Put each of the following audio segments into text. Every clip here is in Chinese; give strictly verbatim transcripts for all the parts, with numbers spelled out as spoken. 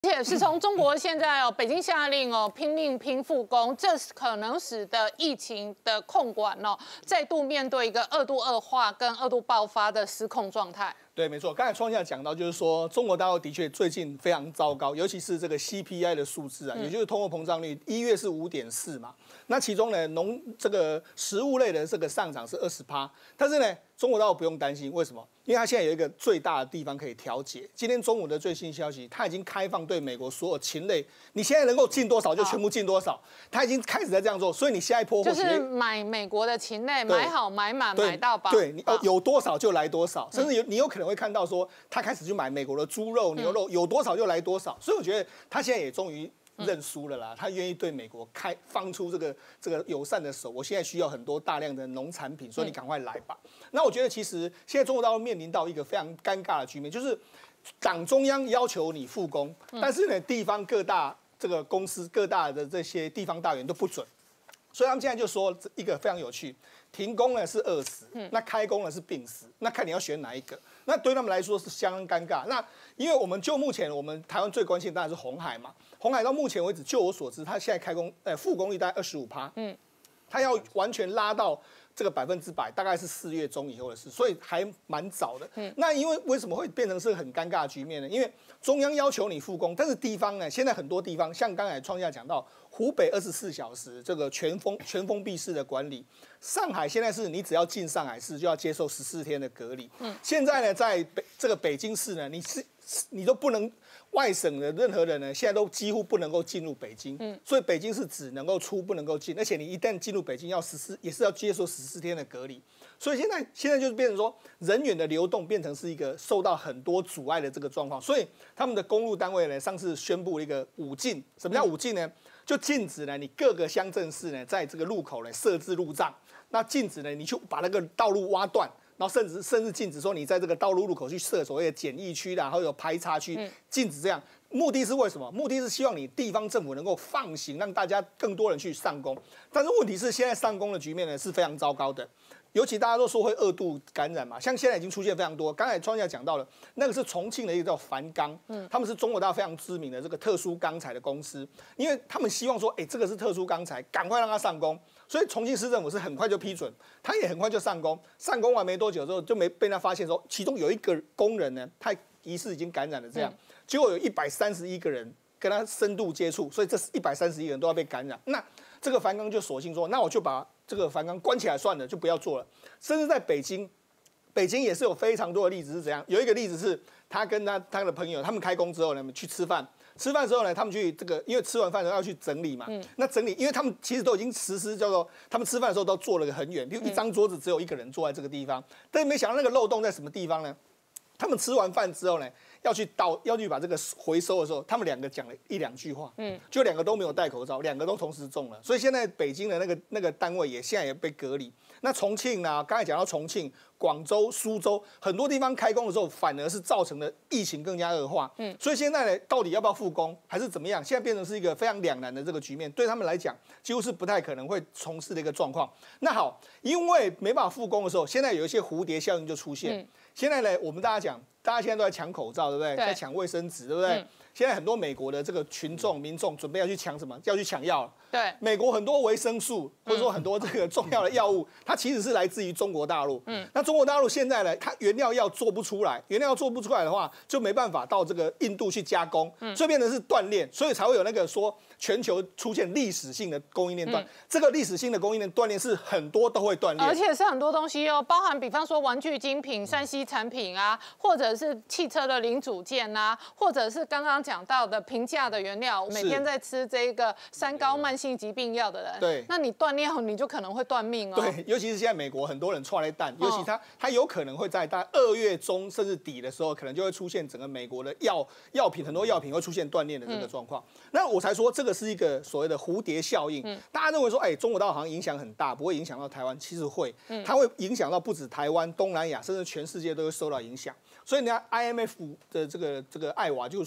而且是从中国现在哦，北京下令哦，拼命拼复工，这可能使得疫情的控管哦，再度面对一个二度恶化跟二度爆发的失控状态。 对，没错。刚才创下讲到，就是说中国大陆的确最近非常糟糕，尤其是这个 C P I 的数字啊，嗯、也就是通货膨胀率，一月是五点四嘛。那其中呢，农这个食物类的这个上涨是二十趴，但是呢，中国大陆不用担心，为什么？因为它现在有一个最大的地方可以调节。今天中午的最新消息，它已经开放对美国所有禽类，你现在能够进多少就全部进多少，它已经开始在这样做。所以你下一波就是买美国的禽类，买好买满买到饱。 对，你有多少就来多少，甚至有你有可能会看到说，他开始去买美国的猪肉、牛肉，有多少就来多少。所以我觉得他现在也终于认输了啦，他愿意对美国开放出这个这个友善的手。我现在需要很多大量的农产品，所以你赶快来吧。那我觉得其实现在中国大陆面临到一个非常尴尬的局面，就是党中央要求你复工，但是呢，地方各大这个公司、各大的这些地方大员都不准。所以他们现在就说一个非常有趣，停工呢是饿死，那开工呢是病死，那看你要选哪一个。那对他们来说是相当尴尬。那因为我们就目前我们台湾最关心当然是鸿海嘛，鸿海到目前为止，就我所知，它现在开工呃复工率大概二十五趴，嗯，它要完全拉到这个百分之百，大概是四月中以后的事，所以还蛮早的。嗯，那因为为什么会变成是很尴尬的局面呢？因为中央要求你复工，但是地方呢，现在很多地方像刚才创下讲到，湖北二十四小时这个全封全封闭式的管理，上海现在是你只要进上海市就要接受十四天的隔离。嗯，现在呢，在北这个北京市呢，你是你都不能。外省的任何人呢，现在都几乎不能够进入北京，嗯，所以北京是只能够出不能够进，而且你一旦进入北京要实施，也是要接受十四天的隔离，所以现在现在就是变成说人员的流动变成是一个受到很多阻碍的这个状况，所以他们的公路单位呢，上次宣布了一个五禁，什么叫五禁呢？就禁止呢你各个乡镇市呢在这个路口呢设置路障，那禁止呢你去把那个道路挖断。然后甚至甚至禁止说你在这个道路路口去设所谓的检疫区啦，然后有排查区，禁止这样。目的是为什么？目的是希望你地方政府能够放行，让大家更多人去上工。但是问题是，现在上工的局面呢是非常糟糕的，尤其大家都说会二度感染嘛，像现在已经出现非常多。刚才创下讲到了，那个是重庆的一个叫凡钢，嗯，他们是中国大陆非常知名的这个特殊钢材的公司，因为他们希望说，哎，这个是特殊钢材，赶快让它上工。所以重庆市政府是很快就批准，他也很快就上工。上工完没多久之后，就没被他发现说，其中有一个工人呢，他疑似已经感染了，这样，嗯、结果有一百三十一个人跟他深度接触，所以这一百三十一个人都要被感染。那这个樊纲就索性说，那我就把这个樊纲关起来算了，就不要做了。甚至在北京，北京也是有非常多的例子是怎样？有一个例子是他跟他他的朋友，他们开工之后呢，去吃饭。吃饭之后呢，他们去这个，因为吃完饭之后要去整理嘛。嗯、那整理，因为他们其实都已经实施叫做，他们吃饭的时候都坐了个很远，比如一张桌子只有一个人坐在这个地方。但是没想到那个漏洞在什么地方呢？他们吃完饭之后呢，要去倒要去把这个回收的时候，他们两个讲了一两句话，嗯，就两个都没有戴口罩，两个都同时中了。所以现在北京的那个那个单位也现在也被隔离。那重庆啊，刚才讲到重庆、广州、苏州很多地方开工的时候，反而是造成了疫情更加恶化。嗯，所以现在呢，到底要不要复工，还是怎么样？现在变成是一个非常两难的这个局面，对他们来讲，几乎是不太可能会从事的一个状况。那好，因为没办法复工的时候，现在有一些蝴蝶效应就出现。嗯、现在呢，我们大家讲，大家现在都在抢口罩，对不对？对在抢卫生纸，对不对？嗯、现在很多美国的这个群众、民众准备要去抢什么？要去抢药了。 对， 美国很多维生素或者说很多这个重要的药物，它其实是来自于中国大陆。嗯，那中国大陆现在呢，它原料药做不出来，原料药做不出来的话，就没办法到这个印度去加工，嗯，所以变成是断链，所以才会有那个说全球出现历史性的供应链断。嗯、这个历史性的供应链断链是很多都会断裂， 而且是很多东西哦，包含比方说玩具精品、三 C 产品啊，或者是汽车的零组件啊，或者是刚刚讲到的平价的原料，每天在吃这个三高慢性疾病药的人， 对， 那你断链你就可能会断命哦。 对，尤其是现在美国很多人踹了蛋，尤其他他有可能会在大概二月中甚至底的时候，可能就会出现整个美国的药药品很多药品会出现断链的这个状况。嗯、那我才说这个是一个所谓的蝴蝶效应。嗯、大家认为说，哎，中国大陆好像影响很大，不会影响到台湾，其实会，嗯、它会影响到不止台湾、东南亚，甚至全世界都会受到影响。所以人家 I M F 的这个这个艾娃就说呢，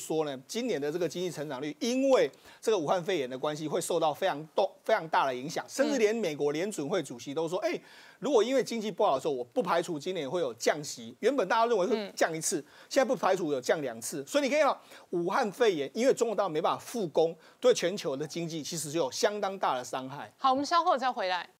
今年的这个经济成长率，因为这个武汉肺炎的关系，会受到非常多非常大的影响，甚至连美国联准会主席都说，哎、欸，如果因为经济不好的时候，我不排除今年会有降息。原本大家认为会降一次，嗯、现在不排除有降两次。所以你可以看到，武汉肺炎因为中国大陆没办法复工，对全球的经济其实就有相当大的伤害。 好，我们稍后再回来。